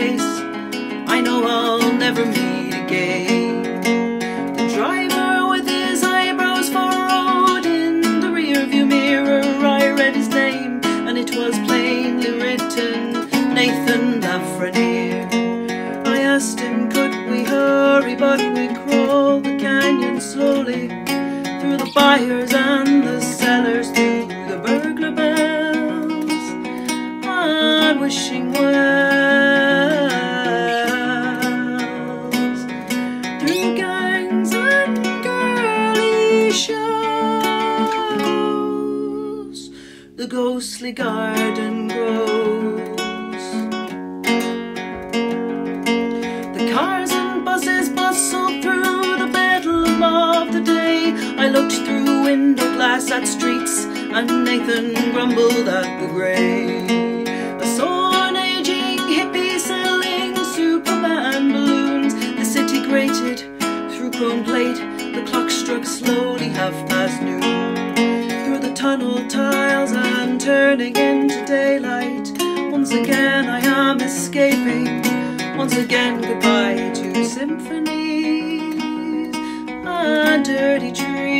place I know I'll never meet again. The driver with his eyebrows furrowed, in the rearview mirror I read his name, and it was plainly written, Nathan Franeer. I asked him could we hurry, but we crawled the canyon slowly, through the buyers and the sellers, through the burglar bells, and wishing wells, through gangs and girly shows. The ghostly garden grows. The cars and buses bustled through the bedlam of the day. I looked through window glass at streets, and Nathan grumbled at the grey. I saw an aging hippie selling Superman balloons. The city grated through chrome plate. The clock struck slowly noon. Through the tunnel tiles I'm turning into daylight. Once again I am escaping. Once again goodbye to symphonies and dirty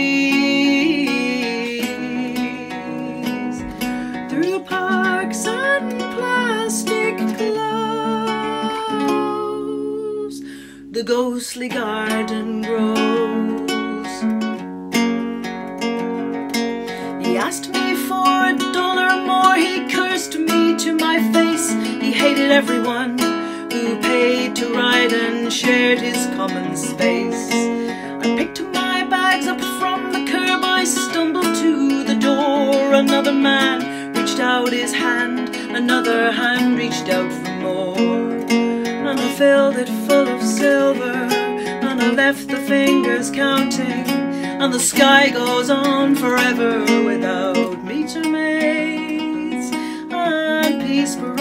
trees. Through parks and plastic clouds, the ghostly garden grows. He asked me for $1 more, he cursed me to my face. He hated everyone who paid to ride and shared his common space. I picked my bags up from the curb, I stumbled to the door. Another man reached out his hand, another hand reached out for more, and I filled it full of silver, and I left the fingers counting, and the sky goes on forever without meter maids and peace.